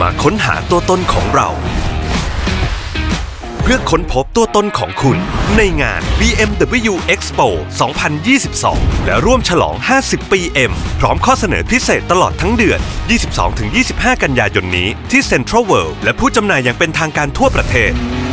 มาค้นหาตัวตนของเราเพื่อค้นพบตัวตนของคุณในงาน BMW Expo 2022 และร่วมฉลอง 50 ปี M พร้อมข้อเสนอพิเศษตลอดทั้งเดือน 22-25 กันยายนนี้ที่ Central World และผู้จำหน่ายอย่างเป็นทางการทั่วประเทศ